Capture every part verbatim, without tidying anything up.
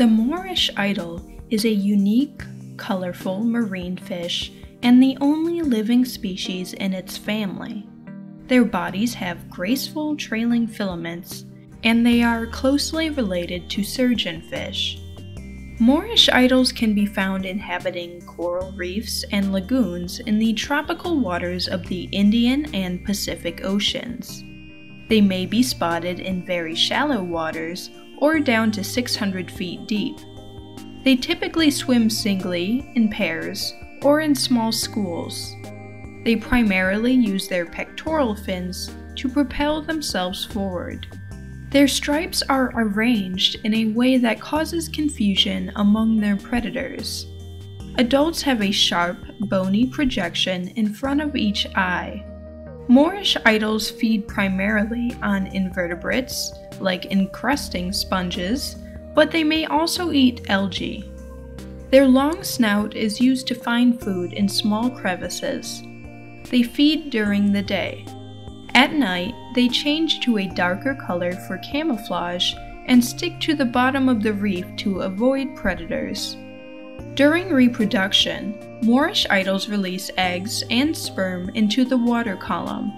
The Moorish idol is a unique, colorful marine fish and the only living species in its family. Their bodies have graceful trailing filaments, and they are closely related to surgeonfish. Moorish idols can be found inhabiting coral reefs and lagoons in the tropical waters of the Indian and Pacific Oceans. They may be spotted in very shallow waters or down to six hundred feet deep. They typically swim singly, in pairs, or in small schools. They primarily use their pectoral fins to propel themselves forward. Their stripes are arranged in a way that causes confusion among their predators. Adults have a sharp, bony projection in front of each eye. Moorish idols feed primarily on invertebrates, like encrusting sponges, but they may also eat algae. Their long snout is used to find food in small crevices. They feed during the day. At night, they change to a darker color for camouflage and stick to the bottom of the reef to avoid predators. During reproduction, Moorish idols release eggs and sperm into the water column.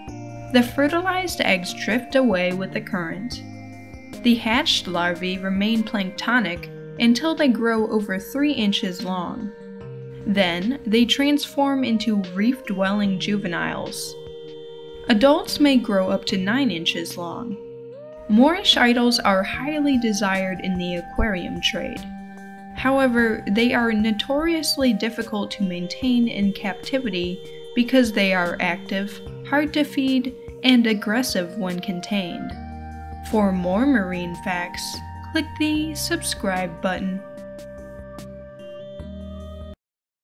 The fertilized eggs drift away with the current. The hatched larvae remain planktonic until they grow over three inches long. Then, they transform into reef-dwelling juveniles. Adults may grow up to nine inches long. Moorish idols are highly desired in the aquarium trade. However, they are notoriously difficult to maintain in captivity because they are active, hard to feed, and aggressive when contained. For more marine facts, click the subscribe button